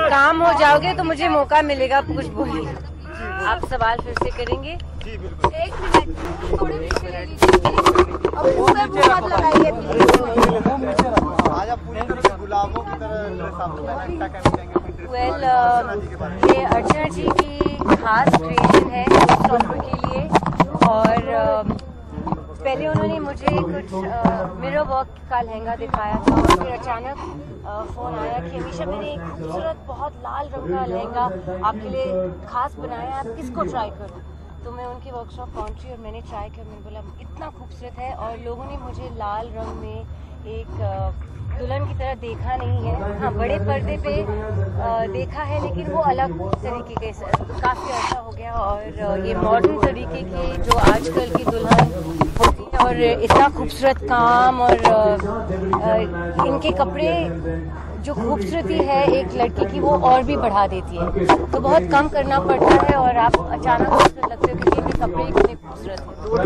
काम हो जाओगे तो मुझे मौका मिलेगा कुछ बोलने। आप सवाल फिर से करेंगे? जी बिल्कुल। 1 मिनट थोड़ी पीछे ले लीजिए। अब ऊपर मुंह मत लगाइए प्लीज। आज आप पूरी तरह से गुलाबों की तरह ड्रेस आप पहना, क्या कहना चाहेंगे? वेल, ये अर्चना जी की खास क्रिएशन है शोस्टॉपर के लिए। और पहले उन्होंने मुझे कुछ मिरर वर्क का लहंगा दिखाया था और फिर अचानक फ़ोन आया कि अमीशा मैंने एक खूबसूरत बहुत लाल रंग का लहंगा आपके लिए खास बनाया है, आप किसको ट्राई करो। तो मैं उनकी वर्कशॉप पहुंची और मैंने ट्राई किया। मैंने बोला इतना खूबसूरत है और लोगों ने मुझे लाल रंग में एक दुल्हन की तरह देखा नहीं है। हाँ, बड़े पर्दे पे देखा है लेकिन वो अलग तरीके के, काफ़ी अच्छा हो गया। और ये मॉडर्न तरीके के जो आजकल की दुल्हन होती है और इतना खूबसूरत काम और इनके कपड़े जो खूबसूरती है एक लड़की की वो और भी बढ़ा देती है। तो बहुत कम करना पड़ता है और आप अचानक खूबसूरत लगते हो कि इनके कपड़े कितने खूबसूरत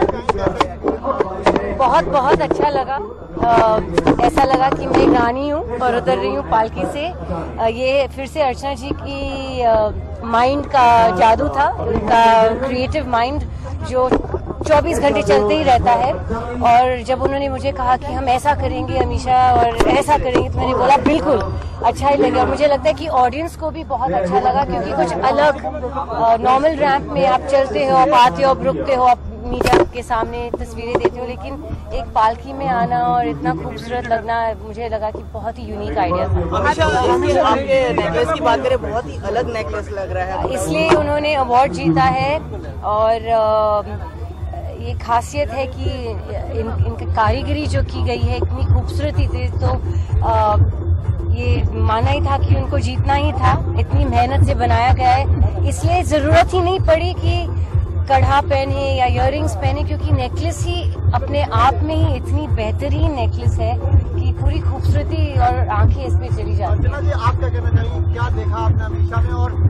हैं। बहुत बहुत अच्छा लगा। ऐसा लगा कि मैं एक रानी हूँ और उतर रही हूँ पालकी से। ये फिर से अर्चना जी की माइंड का जादू था, उनका क्रिएटिव माइंड जो 24 घंटे चलते ही रहता है। और जब उन्होंने मुझे कहा कि हम ऐसा करेंगे अमीशा और ऐसा करेंगे तो मैंने बोला बिल्कुल अच्छा ही लगेगा। मुझे लगता है कि ऑडियंस को भी बहुत अच्छा लगा क्योंकि कुछ अलग, नॉर्मल रैंप में आप चलते हो, आप आते हो, आप रुकते हो, आप मीडिया के सामने तस्वीरें देते हो, लेकिन एक पालकी में आना और इतना खूबसूरत लगना मुझे लगा कि बहुत ही यूनिक आइडिया था। आपके नेकलेस की बात करें, बहुत ही अलग नेकलेस लग रहा है, इसलिए उन्होंने अवार्ड जीता है। और ये खासियत है कि इनकी कारीगरी जो की गई है इतनी खूबसूरती थी, तो ये माना ही था कि उनको जीतना ही था। इतनी मेहनत से बनाया गया है, इसलिए जरूरत ही नहीं पड़ी कि कड़ा पहने या इयररिंग्स पहने, क्योंकि नेकलेस ही अपने आप में ही इतनी बेहतरीन नेकलेस है कि पूरी खूबसूरती और आंखें इसमें चली जाती हैं। आप क्या कहना चाहिए, क्या देखा आपने अमीशा में? और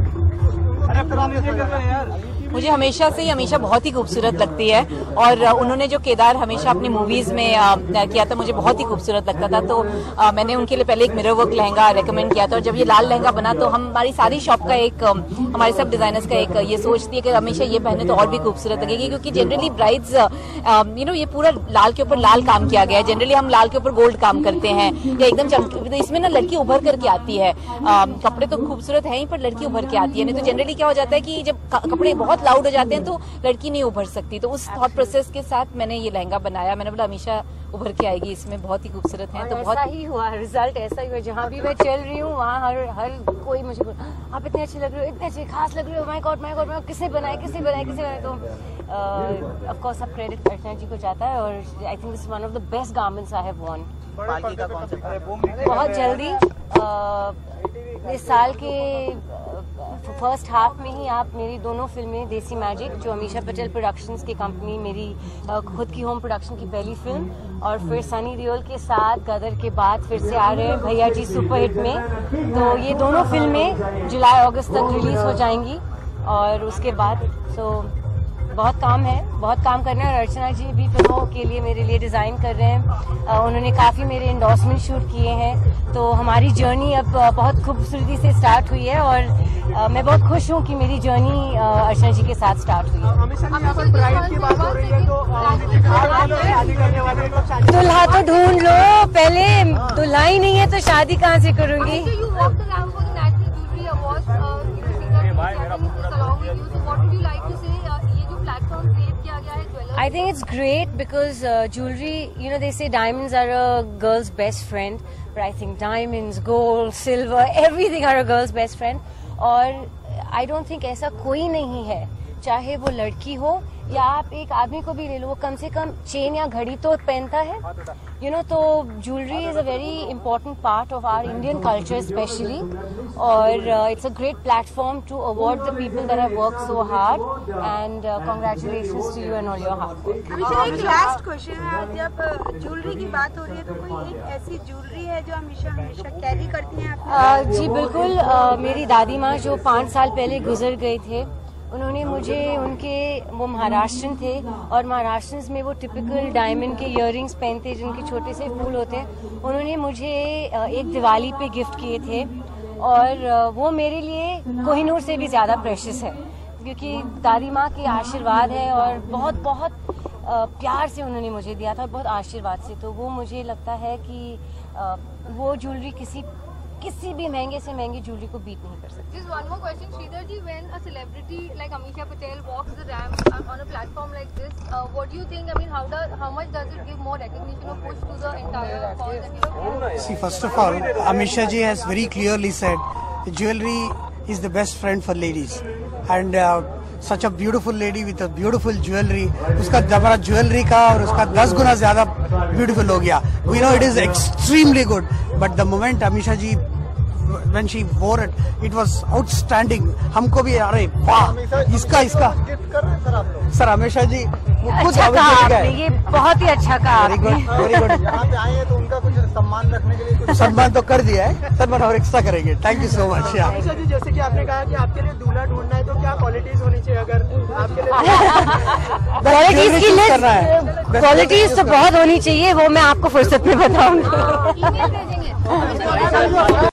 मुझे हमेशा से ही अमीशा बहुत ही खूबसूरत लगती है और उन्होंने जो किरदार हमेशा अपनी मूवीज में किया था मुझे बहुत ही खूबसूरत लगता था। तो मैंने उनके लिए पहले एक मिरर वर्क लहंगा रेकमेंड किया था और जब ये लाल लहंगा बना तो हमारी सारी शॉप का एक, हमारे सब डिजाइनर्स का एक ये सोचती है कि हमेशा ये पहने तो और भी खूबसूरत लगेगी, क्योंकि जनरली ब्राइड्स ये पूरा लाल के ऊपर लाल काम किया गया है। जनरली हम लाल के ऊपर गोल्ड काम करते हैं या एकदम चमक, तो इसमें ना लड़की उभर करके आती है। कपड़े तो खूबसूरत है ही पर लड़की उभर के आती है। नहीं तो जनरली क्या हो जाता है कि जब कपड़े बहुत लाउड हो जाते हैं तो लड़की नहीं उभर सकती। तो उस थॉट प्रोसेस के साथ मैंने ये लहंगा बनाया। मैंने बोला अमीशा उभर के आएगी इसमें, बहुत ही खूबसूरत है। तो बहुत ही हुआ, रिजल्ट ऐसा ही हुआ। जहाँ भी मैं चल रही हूँ वहाँ हर कोई मुझे बोल, आप इतने अच्छे लग रहे हो, इतने अच्छे खास लग रहे हो, माय गॉड किसने बनाए। तो ऑफ कोर्स सब क्रेडिट अर्चना जी को जाता है और I think this is one of the best garments I have worn. बहुत जल्दी इस साल के फर्स्ट हाफ में ही आप मेरी दोनों फिल्में, देसी मैजिक जो अमीशा पटेल प्रोडक्शंस की कंपनी, मेरी खुद की होम प्रोडक्शन की पहली फिल्म, और फिर सनी देओल के साथ गदर के बाद फिर से आ रहे हैं भैया जी सुपरहिट में। तो ये दोनों फिल्में जुलाई अगस्त तक रिलीज हो जाएंगी और उसके बाद बहुत काम है, बहुत काम करना है। और अर्चना जी भी फिल्मों के लिए मेरे लिए डिज़ाइन कर रहे हैं। उन्होंने काफ़ी मेरे एंडोर्समेंट शूट किए हैं। तो हमारी जर्नी अब बहुत खूबसूरती से स्टार्ट हुई है और मैं बहुत खुश हूँ कि मेरी जर्नी अर्चना जी के साथ स्टार्ट हुई है। दुल्हा तो ढूंढ लो, पहले दुल्हा ही नहीं है तो शादी कहाँ से करूँगी। I think it's great because jewelry, they say diamonds are a girl's best friend, but I think diamonds, gold, silver, everything are a girl's best friend. और I don't think ऐसा कोई नहीं है, चाहे वो लड़की हो या आप एक आदमी को भी ले लो, वो कम से कम चेन या घड़ी तो पहनता है, तो jewellery is a very important part of our Indian culture specially. और it's a great platform to award the people that have worked so hard and congratulations to you and all your hard work. Ameesha, एक last question है, जब jewellery की बात हो रही है तो कोई एक ऐसी ज्वेलरी है जो हमेशा कैरी करती हैं आप? जी बिल्कुल, मेरी दादी माँ जो 5 साल पहले गुजर गए थे, उन्होंने मुझे वो महाराष्ट्रन थे और महाराष्ट्रन में वो टिपिकल डायमंड के इयररिंग्स पहनते जिनके छोटे से फूल होते हैं, उन्होंने मुझे एक दिवाली पे गिफ्ट किए थे और वो मेरे लिए कोहिनूर से भी ज्यादा प्रेशियस है, क्योंकि दादी माँ के आशीर्वाद है और बहुत बहुत प्यार से उन्होंने मुझे दिया था और बहुत आशीर्वाद से। तो वो मुझे लगता है कि वो ज्वेलरी किसी भी महंगे से महंगी ज्वेलरी को बीट नहीं कर सकती। Just one more question, Shriya ji. When a celebrity like Ameesha Patel walks the ramp on a platform like this, what do you think? I mean, how much does it give more recognition or push to the entire cause? And, See, first of all, Ameesha ji has very clearly said, jewelry is the best friend for ladies, and such a beautiful lady with a beautiful jewelry. उसका हमारा jewellery का और उसका 10 गुना ज्यादा beautiful हो गया. We know it is extremely good, but the moment Ameesha ji when she wore it, it was outstanding. हमको भी अरे वाह इसका गिफ्ट कर रहे हैं सर आप लोग? सर अमीशा जी खुद अच्छा कहा आपने, ये बहुत ही अच्छा कहा। Very good very good. यहाँ पे आए हैं तो उनका कुछ सम्मान रखने के लिए कुछ सम्मान तो कर दिया है, सम्मान और एक्स्ट्रा करेंगे। Thank you so much. Ameesha ji, जैसे कि आपने कहा कि आपके लिए दूल्हा ढूंढना है तो क्या क्वालिटीज होनी चाहिए अगर आपके लिए? क्वालिटीज की लिस्ट, क्वालिटीज तो बहुत होनी चाहिए, वो मैं आपको फुर्सत में बताऊंगी। email भेजेंगे।